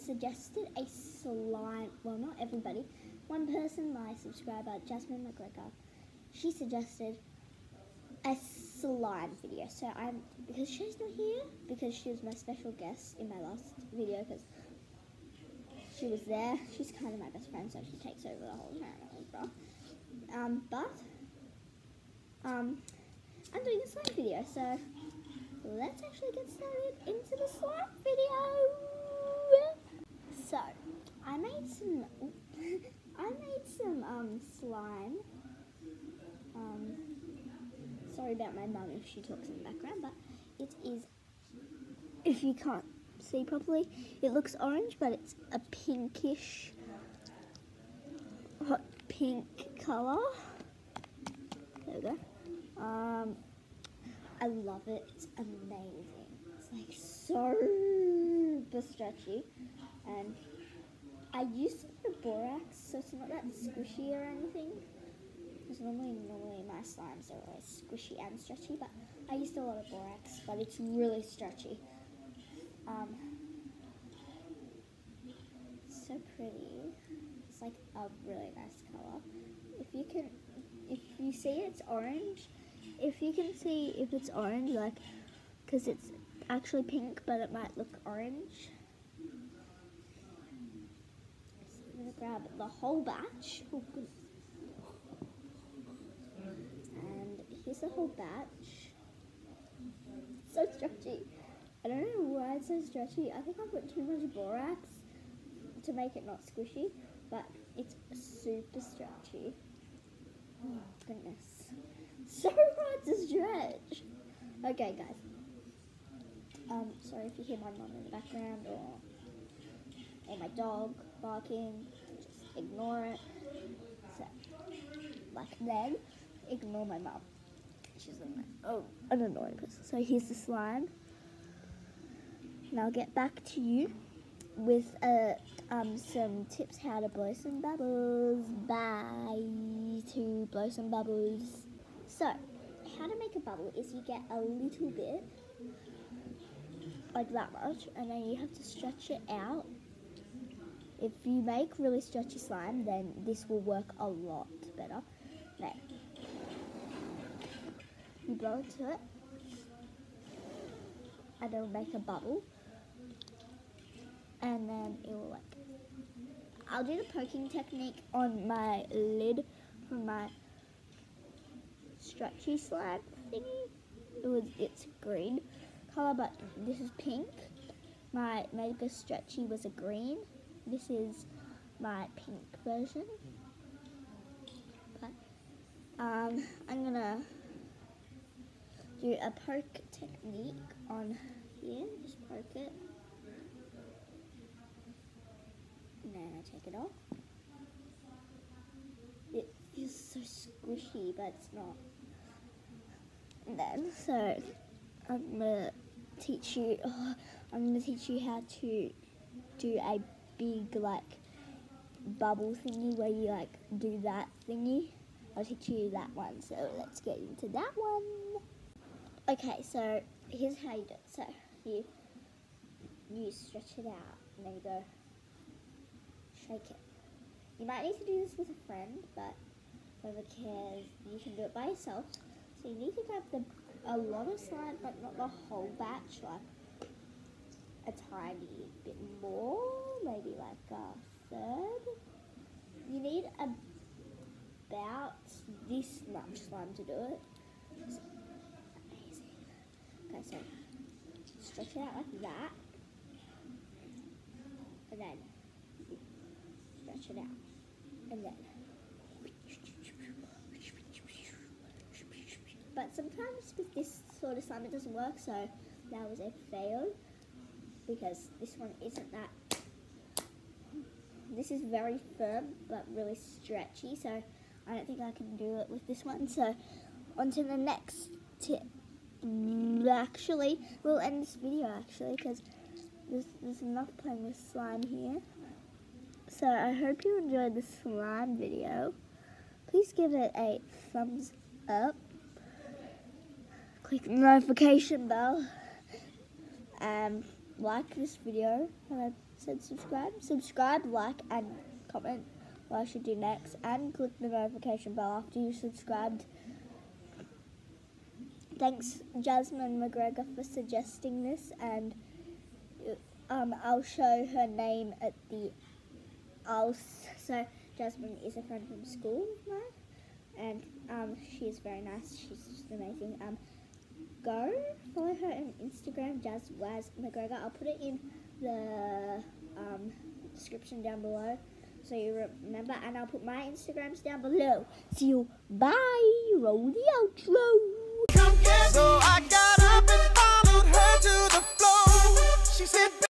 suggested a slime, well, not everybody, one person, my subscriber, Jasmine McGregor, she suggested a slime video. So because she's not here, because she was my special guest in my last video, because she was there, she's kind of my best friend, so she takes over the whole channel, I'm doing a slime video, so let's actually get started into the slime video. So, I made some slime. Sorry about my mum if she talks in the background, but it is, if you can't see properly, it looks orange, but it's a pinkish, hot pink colour. There we go. I love it. It's amazing. It's like super stretchy, and I used the borax, so it's not that squishy or anything. Because normally my slimes are always squishy and stretchy, but I used a lot of borax, but it's really stretchy. So pretty. It's like a really nice color. If you see it's orange, if you can see if it's orange, like, because it's actually pink, but it might look orange. So I'm going to grab the whole batch. Oh, goodness. And here's the whole batch. It's so stretchy. I don't know why it's so stretchy. I think I put too much borax to make it not squishy, but it's super stretchy. Oh, goodness. So hard to stretch. Okay, guys. Sorry if you hear my mum in the background or my dog barking. Just ignore it. So, like then, ignore my mum. She's an annoying person. So here's the slime. And I'll get back to you with some tips how to blow some bubbles. Bye to blow some bubbles. So, how to make a bubble is you get a little bit, like that much, and then you have to stretch it out. If you make really stretchy slime, then this will work a lot better. Now, you blow into it, and it'll make a bubble, and then it will I'll do the poking technique on my lid from my stretchy slime thingy. It's green color, but this is pink. My mega stretchy was a green. This is my pink version. But I'm gonna do a poke technique on here. Just poke it. And then I take it off. It feels so squishy, but it's not. And then, so I'm gonna teach you how to do a big bubble thingy where you do that thingy. I'll teach you that one. So let's get into that one. Okay, so here's how you do it. So you stretch it out, and then you go shake it. You might need to do this with a friend, but whoever cares, you can do it by yourself. So you need to grab a lot of slime, but not the whole batch, like a tiny bit more, maybe like a third. You need about this much slime to do it. It's amazing. Okay, so stretch it out like that, and then stretch it out, and then. But sometimes with this sort of slime it doesn't work, so that was a fail, because this one isn't that. This is very firm but really stretchy, so I don't think I can do it with this one. So on to the next tip. Actually, we'll end this video because there's enough playing with slime here. So I hope you enjoyed the slime video. Please give it a thumbs up. Click the notification bell. Like this video. said subscribe. Subscribe, like, and comment what I should do next, and click the notification bell after you subscribed. Thanks, Jasmine McGregor, for suggesting this, and I'll show her name at the. So Jasmine is a friend from school of mine, and she is very nice. She's just amazing. Go follow her on Instagram, Jazz McGregor. I'll put it in the description down below so you remember, and I'll put my Instagrams down below. See you. Bye. Roll the outro. So I got up and followed her to the floor. She said,